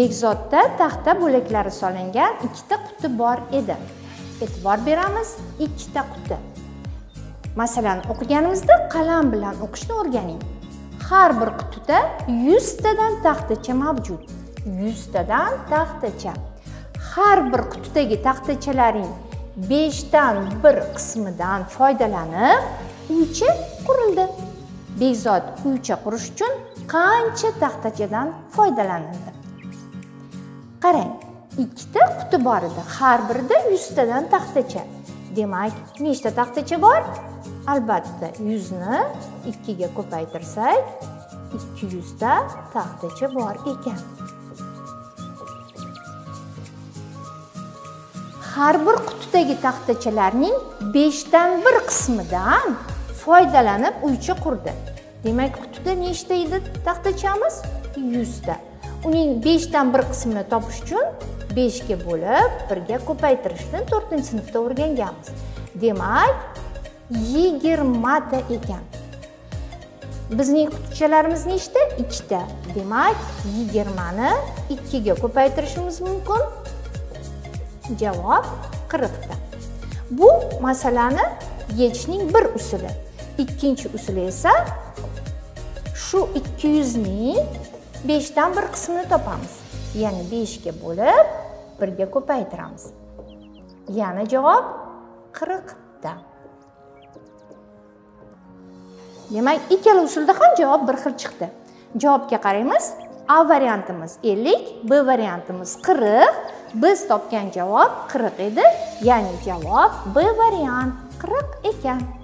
Bekzodda taxta bo'laklari solingan ikkita quti bor edi. E'tibor beramiz, ikkita quti. Masalani o'qiganimizda qalam bilan o'qishni o'rganing. Har bir qutida 100 tadan taxtacha mavjud. 100 tadan taxtacha. Har bir qutidagi taxtachalaring 5 dan 1 qismidan foydalanib, uycha qurildi. Bekzod uycha qurish uchun qancha taxtachadan foydalanildi? Qarang, ikkita quti bor edi. Har birida 100 tadan taxtacha. Demak, nechta taxtacha bor? Albatta, 100 ni 2 ga ko'paytirsak, 200 ta taxtacha bor ekan. Har bir qutidagi taxtachalarning 5 dan 1 qismidan foydalanib uycha qurdi. Demak, qutida nechta edi taxtachamiz? 100 ta. Uning 5 dan 1 qismini topish uchun 5 ga bo'lib 1 ga ko'paytirishni 4-sinfda o'rganganmiz. Demak, 20 ta ekan. Bizning qutichalarimiz nechta? 2 ta. Demak, 20 ni 2 ga ko'paytirishimiz mumkin. Javob 40 ta. Bu masalani yechishning bir usuli. Ikkinchi usuli esa shu 200 ning 5 dan 1 qismini topamiz. Ya'ni 5 ga bo'lib 1 ga ko'paytiramiz. Yana javob 40 ta. Demak, ikkala usulda ham javob bir xil chiqdi. Javobga qaraymiz. A variantimiz 50, B variantimiz 40. Biz topgan javob 40 edi. Ya'ni javob B variant 40 ekan.